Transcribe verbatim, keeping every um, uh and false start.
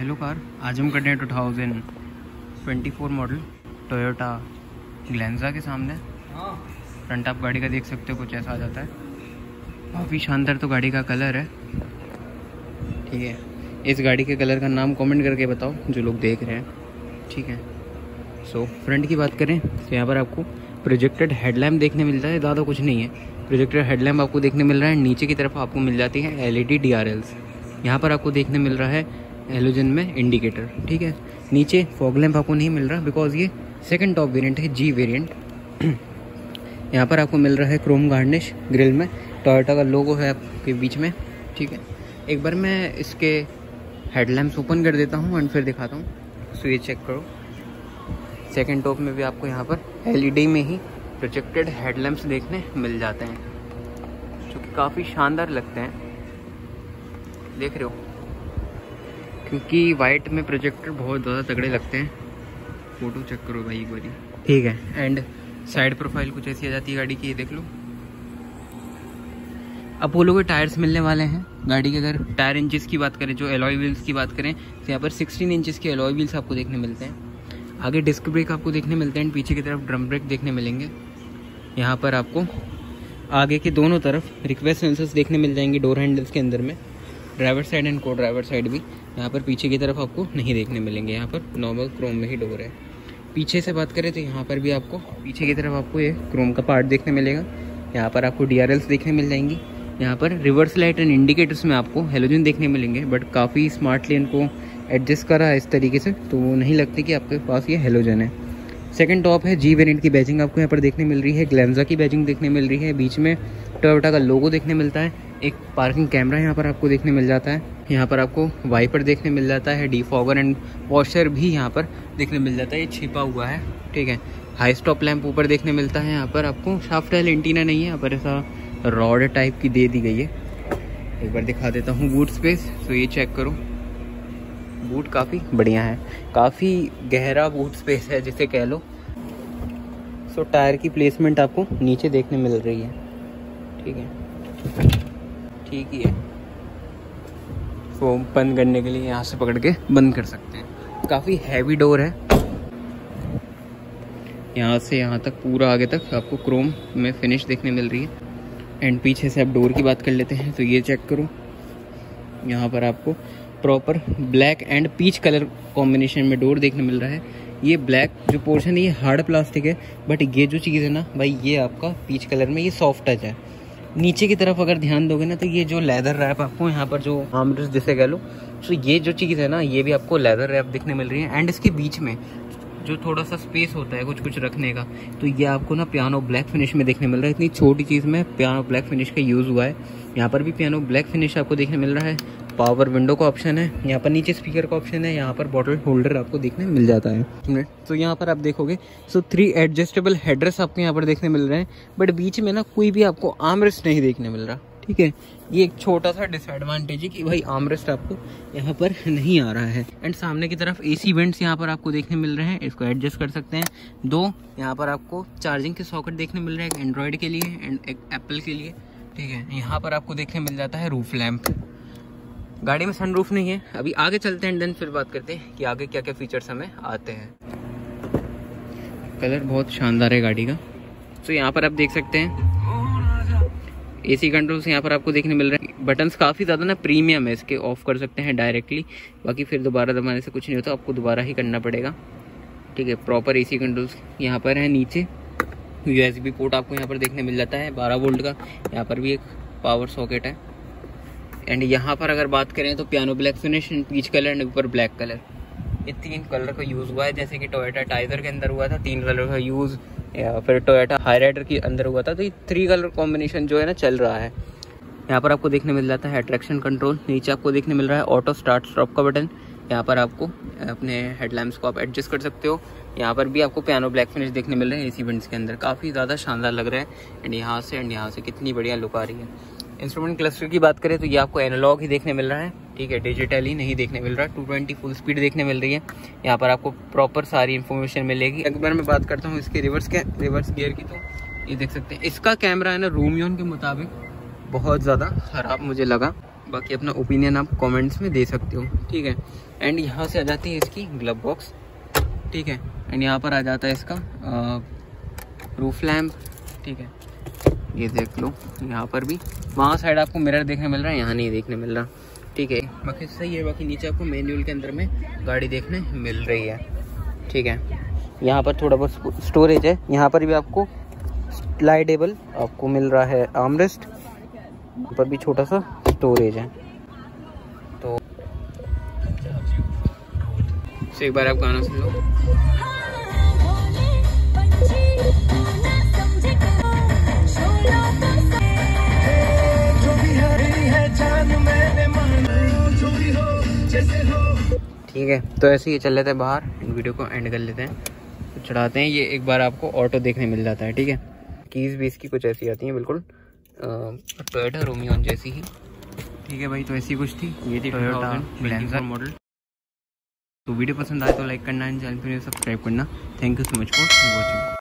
Hello car, आज हम करते हैं two thousand twenty four model Toyota Glanza के सामने। फ्रंट आप गाड़ी का देख सकते हो, कुछ ऐसा आ जाता है। काफ़ी शानदार तो गाड़ी का कलर है। ठीक है, इस गाड़ी के कलर का नाम कमेंट करके बताओ जो लोग देख रहे हैं। ठीक है, सो फ्रंट की बात करें तो यहाँ पर आपको प्रोजेक्टेड हेडलैम्प देखने मिलता है, ज़्यादा कुछ नहीं है। प्रोजेक्टेड हेडलैम्प आपको देखने मिल रहा है। नीचे की तरफ आपको मिल जाती है L E D D R Ls. यहाँ पर आपको देखने मिल रहा है हेलोजन में इंडिकेटर। ठीक है, नीचे फॉग लैंप आपको नहीं मिल रहा बिकॉज ये सेकंड टॉप वेरिएंट है, जी वेरिएंट। यहाँ पर आपको मिल रहा है क्रोम गार्निश ग्रिल में, टोयोटा का लोगो है आपके बीच में। ठीक है, एक बार मैं इसके हेडलैम्प्स ओपन कर देता हूँ एंड फिर दिखाता हूँ। सो ये चेक करो, सेकंड टॉप में भी आपको यहाँ पर एल ई डी में ही प्रोजेक्टेड हेडलैम्प्स देखने मिल जाते हैं, जो कि काफ़ी शानदार लगते हैं। देख रहे हो, क्योंकि वाइट में प्रोजेक्टर बहुत ज़्यादा तगड़े लगते हैं। फोटो चेक करो भाई एक बारी। ठीक है, एंड साइड प्रोफाइल कुछ ऐसी आ जाती है गाड़ी की, ये देख लो। अपोलो के टायर्स मिलने वाले हैं गाड़ी के। अगर टायर इंचेस की बात करें, जो एलॉय व्हील्स की बात करें, तो यहाँ पर सिक्सटीन इंचेस के एलॉय व्हील्स आपको देखने मिलते हैं। आगे डिस्क ब्रेक आपको देखने मिलते हैं, पीछे की तरफ ड्रम ब्रेक देखने मिलेंगे। यहाँ पर आपको आगे के दोनों तरफ रिक्वेस्ट सेंसर्स देखने मिल जाएंगे डोर हैंडल्स के अंदर में। ड्राइवर साइड एंड को ड्राइवर साइड भी यहाँ पर पीछे की तरफ आपको नहीं देखने मिलेंगे। यहाँ पर नॉर्मल क्रोम में ही डोर है। पीछे से बात करें तो यहाँ पर भी आपको पीछे की तरफ आपको ये क्रोम का पार्ट देखने मिलेगा। यहाँ पर आपको डी आर एल्स देखने मिल जाएंगी। यहाँ पर रिवर्स लाइट एंड इंडिकेटर्स में आपको हेलोजन देखने मिलेंगे, बट काफ़ी स्मार्टली इनको एडजस्ट करा है इस तरीके से, तो वो नहीं लगती कि आपके पास ये हेलोजन है। सेकंड टॉप है, जी वेरिएंट की बैजिंग आपको यहाँ पर देखने मिल रही है। ग्लेंजा की बैजिंग देखने मिल रही है। बीच में टोयोटा का लोगो देखने मिलता है। एक पार्किंग कैमरा यहाँ पर आपको देखने मिल जाता है। यहाँ पर आपको वाइपर देखने मिल जाता है। डीफॉगर एंड वॉशर भी यहाँ पर देखने मिल जाता है, ये छिपा हुआ है। ठीक है, हाई स्टॉप लैंप ऊपर देखने मिलता है। यहाँ पर आपको शाफ्ट टाइल एंटीना नहीं है, यहाँ पर ऐसा रॉड टाइप की दे दी गई है। एक बार दिखा देता हूँ बूट स्पेस। तो ये चेक करो, बूट काफ़ी बढ़िया है, काफ़ी गहरा बूट स्पेस है जिसे कह लो। सो टायर की प्लेसमेंट आपको नीचे देखने मिल रही है। ठीक है, ठीक ही है। वो बंद करने के लिए यहाँ से पकड़ के बंद कर सकते हैं। काफ़ी हैवी डोर है। यहाँ से यहाँ तक पूरा आगे तक आपको क्रोम में फिनिश देखने मिल रही है। एंड पीछे से आप डोर की बात कर लेते हैं तो ये चेक करो, यहाँ पर आपको proper black and peach colour combination में डोर देखने मिल रहा है। ये ब्लैक जो पोर्शन है ये हार्ड प्लास्टिक है, बट ये जो चीज़ है ना भाई, ये आपका पीच कलर में ये सॉफ्ट टच है। नीचे की तरफ अगर ध्यान दोगे ना तो ये जो लेदर रैप आपको यहाँ पर जो आर्मरेस्ट जिसे कह लो, तो ये जो चीज़ है ना, ये भी आपको लेदर रैप दिखने मिल रही है। एंड इसके बीच में जो थोड़ा सा स्पेस होता है कुछ कुछ रखने का, तो ये आपको ना पियानो ब्लैक फिनिश में देखने मिल रहा है। इतनी छोटी चीज़ में पियानो ब्लैक फिनिश का यूज़ हुआ है। यहाँ पर भी पियानो ब्लैक फिनिश आपको देखने मिल रहा है। पावर विंडो का ऑप्शन है, यहाँ पर नीचे स्पीकर का ऑप्शन है। यहाँ पर बॉटल होल्डर आपको देखने मिल जाता है। तो यहाँ पर आप देखोगे सो थ्री एडजस्टेबल हेडरेस्ट आपको यहाँ पर देखने मिल रहे हैं, बट बीच में ना कोई भी आपको आर्मरेस्ट नहीं देखने मिल रहा। ठीक है, ये एक छोटा सा डिसएडवांटेज है कि भाई आर्मरेस्ट आपको यहाँ पर नहीं आ रहा है। एंड सामने की तरफ एसी वेंट्स यहाँ पर आपको देखने मिल रहे हैं, इसको एडजस्ट कर सकते हैं। दो यहाँ पर आपको चार्जिंग के सॉकेट देखने मिल रहे हैं, एक एंड्रॉयड के लिए एंड एक एप्पल के लिए। ठीक है, यहाँ पर आपको देखने मिल जाता है रूफ लैम्प। गाड़ी में सनरूफ नहीं है। अभी आगे चलते हैं, देन फिर बात करते हैं कि आगे क्या क्या फीचर्स हमें आते हैं। कलर बहुत शानदार है गाड़ी का। तो यहाँ पर आप देख सकते हैं एसी कंट्रोल्स यहाँ पर आपको देखने मिल रहे हैं। बटन्स काफ़ी ज़्यादा ना प्रीमियम है, इसके ऑफ कर सकते हैं डायरेक्टली, बाकी फिर दोबारा दबाने से कुछ नहीं होता, आपको दोबारा ही करना पड़ेगा। ठीक है, प्रॉपर एसी कंट्रोल्स यहाँ पर है। नीचे यूएसबी पोर्ट आपको यहाँ पर देखने मिल जाता है बारह वोल्ट का। यहाँ पर भी एक पावर सॉकेट है। एंड यहाँ पर अगर बात करें तो piano black finish, peach colour and ऊपर ब्लैक कलर, ये तीन कलर का यूज़ हुआ है। जैसे कि टोयोटा टाइगर के अंदर हुआ था तीन कलर का यूज़, या फिर टोयोटा हाईराइडर के अंदर हुआ था, तो ये थ्री कलर कॉम्बिनेशन जो है ना चल रहा है। यहाँ पर आपको देखने मिल जाता है ट्रैक्शन कंट्रोल। नीचे आपको देखने मिल रहा है ऑटो स्टार्ट स्टॉप का बटन। यहाँ पर आपको अपने हेडलैम्प्स को आप एडजस्ट कर सकते हो। यहाँ पर भी आपको पियानो ब्लैक फिनिश देखने मिल रहे हैं एसी वेंट्स के अंदर, काफ़ी ज़्यादा शानदार लग रहा है। एंड यहाँ से एंड यहाँ से कितनी बढ़िया लुक आ रही है। इंस्ट्रूमेंट क्लस्टर की बात करें तो ये आपको एनालॉग ही देखने मिल रहा है। ठीक है, डिजिटल ही नहीं देखने मिल रहा। टू ट्वेंटी फुल स्पीड देखने मिल रही है। यहाँ पर आपको प्रॉपर सारी इन्फॉर्मेशन मिलेगी। एक बार मैं बात करता हूँ इसके रिवर्स के रिवर्स गियर की, तो ये देख सकते हैं इसका कैमरा है ना रोमियोन के मुताबिक बहुत ज़्यादा ख़राब मुझे लगा। बाकी अपना ओपिनियन आप कमेंट्स में दे सकते हो, ठीक है। एंड यहाँ से आ जाती है इसकी ग्लव बॉक्स, ठीक है। एंड यहाँ पर आ जाता है इसका रूफ लैम्प, ठीक है। ये देख लो यहाँ पर भी, वहाँ साइड आपको मिरर देखने मिल रहा है, यहाँ नहीं देखने मिल रहा, ठीक है। बाकी सही है। बाकी नीचे आपको मैनुअल के अंदर में गाड़ी देखने मिल रही है, ठीक है। यहाँ पर थोड़ा बहुत स्टोरेज है, यहाँ पर भी आपको स्लाइडेबल आपको मिल रहा है आर्मरेस्ट, यहाँ पर भी छोटा सा स्टोरेज है। तो एक बार आप गाना सुन लो। ठीक है, तो ऐसे ही चल लेते हैं बाहर, वीडियो को एंड कर लेते हैं, तो चढ़ाते हैं। ये एक बार आपको ऑटो देखने मिल जाता है, ठीक है। कीज भी इसकी कुछ ऐसी आती हैं, बिल्कुल टोयोटा रोमियो जैसी ही, ठीक है भाई। तो ऐसी कुछ थी, ये थी टोयोटा ग्लैंजर मॉडल। तो वीडियो पसंद आए तो लाइक करना एंड चैनल पर सब्सक्राइब करना। Thank you so much for watching.